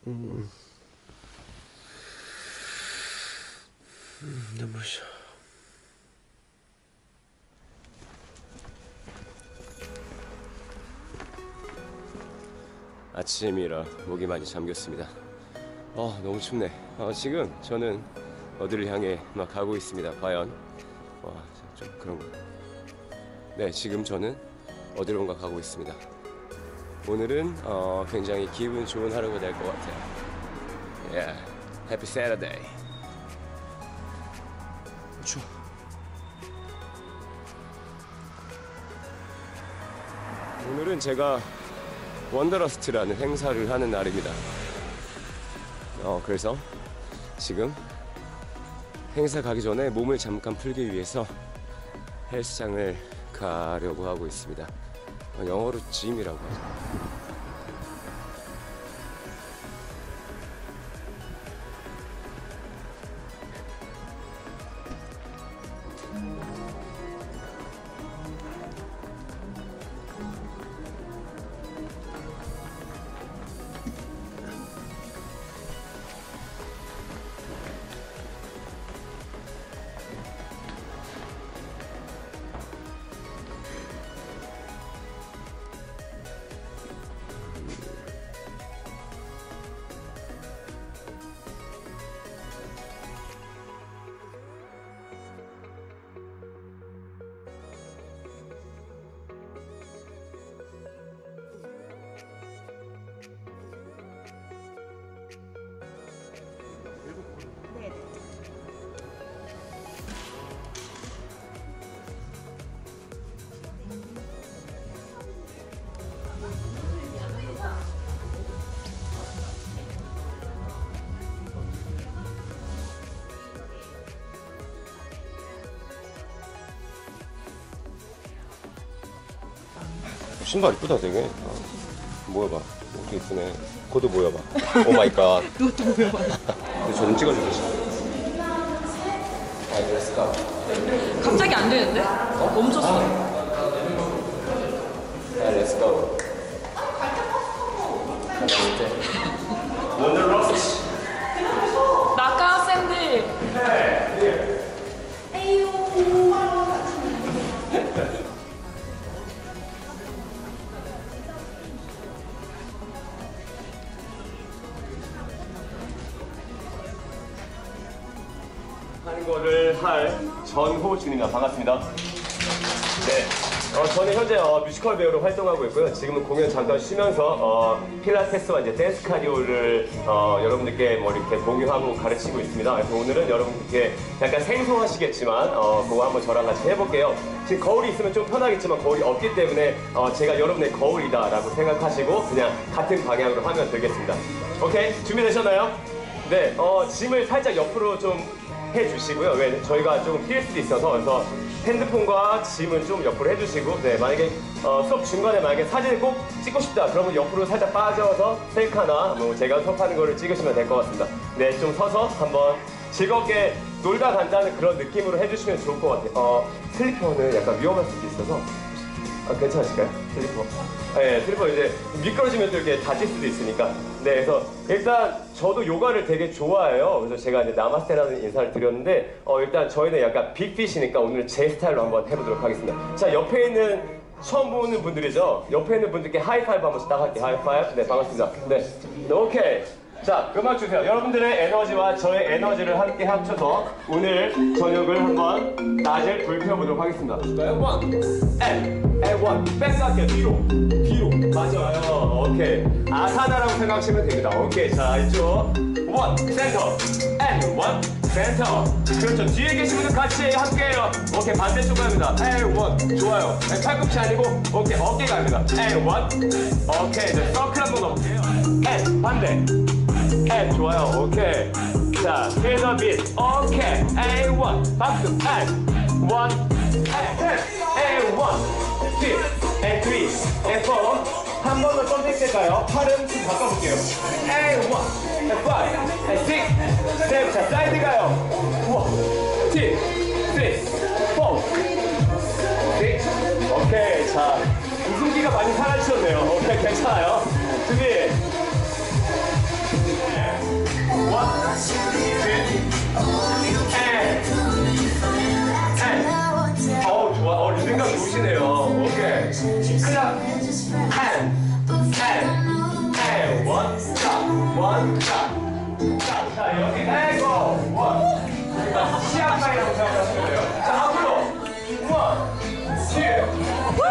눈부셔. 아침이라 목이 많이 잠겼습니다. 너무 춥네. 지금 저는 어디를 향해 막 가고 있습니다. 과연 좀 그런 거. 네, 지금 저는 어디론가 가고 있습니다. 오늘은 굉장히 기분 좋은 하루가 될 것 같아요. Yeah, Happy Saturday. 추워. 오늘은 제가 원더러스트라는 행사를 하는 날입니다. 그래서 지금 행사 가기 전에 몸을 잠깐 풀기 위해서 헬스장을 가려고 하고 있습니다. 영어로 짐이라고 하죠. 신발 이쁘다 되게. 모여봐. 어떻게 이쁘네. 그것도 모여봐. 오 마이 갓. 그것도 모여봐. 근데 저는 찍어주고 싶어. Let's go. 갑자기 안 되는데? 멈췄어. Let's go. 원더러스트. 나가 샌들. 하는 거를 할 전호준입니다. 반갑습니다. 네, 저는 현재 뮤지컬 배우로 활동하고 있고요. 지금은 공연 잠깐 쉬면서 필라테스와 이제 댄스 카디오를 여러분들께 뭐 이렇게 공유하고 가르치고 있습니다. 그래서 오늘은 여러분들께 약간 생소하시겠지만 그거 한번 저랑 같이 해볼게요. 지금 거울이 있으면 좀 편하겠지만 거울이 없기 때문에 제가 여러분의 거울이다라고 생각하시고 그냥 같은 방향으로 하면 되겠습니다. 오케이, 준비되셨나요? 네, 짐을 살짝 옆으로 좀 해주시고요. 왜 저희가 조금 뛸 수도 있어서 그래서 핸드폰과 짐은 좀 옆으로 해주시고, 네, 만약에 수업 중간에 만약에 사진을 꼭 찍고 싶다 그러면 옆으로 살짝 빠져서 셀카나 뭐 제가 수업하는 거를 찍으시면 될 것 같습니다. 네, 좀 서서 한번 즐겁게 놀다 간다는 그런 느낌으로 해주시면 좋을 것 같아요. 슬리퍼는 약간 위험할 수도 있어서 괜찮으실까요? 슬리퍼. 네, 슬리퍼 이제 미끄러지면 또 이렇게 다칠 수도 있으니까. 네, 그래서 일단 저도 요가를 되게 좋아해요. 그래서 제가 이제 나마스테라는 인사를 드렸는데 일단 저희는 약간 빅핏이니까 오늘 제 스타일로 한번 해보도록 하겠습니다. 자, 옆에 있는 처음 보는 분들이죠? 옆에 있는 분들께 하이파이브 한번 딱 할게요. 하이파이브. 네, 반갑습니다. 네, 오케이. 자, 음악 주세요. 여러분들의 에너지와 저의 에너지를 함께 합쳐서 오늘 저녁을 한번 낮을 불펴보도록 하겠습니다. 원. 백스할게요. 뒤로. 맞아요. 오케이. 아사나라고 생각하시면 됩니다. 오케이. 자, 이쪽. 원, 센터. 원, 센터. 그렇죠. 뒤에 계신 분들 같이 함께해요. 오케이. 반대쪽 갑니다. 원. 좋아요. 팔꿈치 아니고, 오케이. 어깨 갑니다. 원. 오케이. 이제 서클 한번 넣을게요. 반대. 좋아요. 오케이. 자, 스피드 빛. 오케이. 원. 박수. 원. 원. 2, 3, 4. 한 번 더 선택될까요? 팔은 좀 바꿔볼게요. 1, 5, 6, 7. 자, 사이드 가요. 1, 2, 3, 4, 6. 오케이. 자, 웃음기가 많이 사라지셨네요. 오케이, 괜찮아요. 준비. 어우 좋아. 리듬감 좋으시네요. 오케이. 클럽 and one stop. 자 여기 에고 one. 시합 사이라고 생각하시면 돼요. 자 앞으로 one two.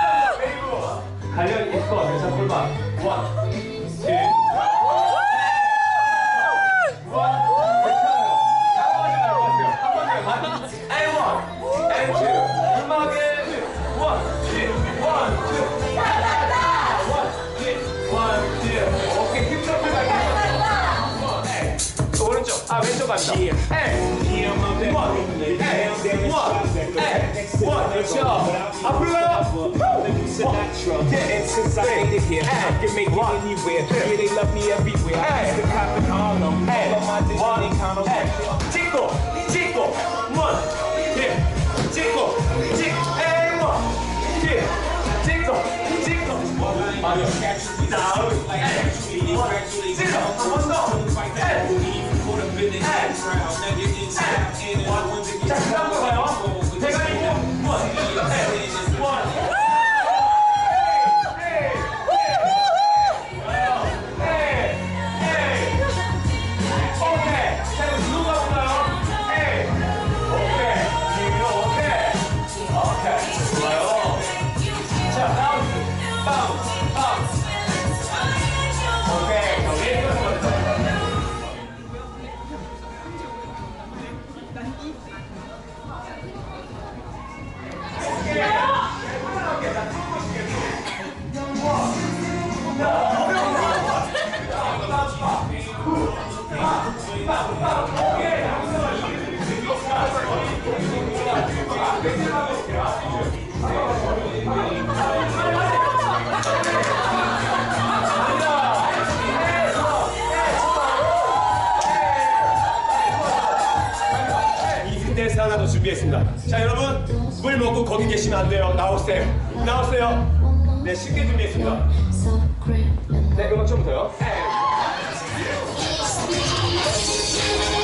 관련 있고 자 골반 one two. 왼쪽 갑니다. 앞으로 가요. Since I made it here, I can make it anywhere. Yeah, they love me everywhere. I used to cop and all them. All of my digital they count on. 찍고, one, 찍고, and one, 찍고, 다운, 찍어, 한번 더, 자, 그 다음으로 가요. 대가리 one. 댄스 하나 더 준비했습니다. 자 여러분 물 먹고 거기 계시면 안 돼요. 나오세요. 네 쉽게 준비했습니다. 네 음악 좀부터요.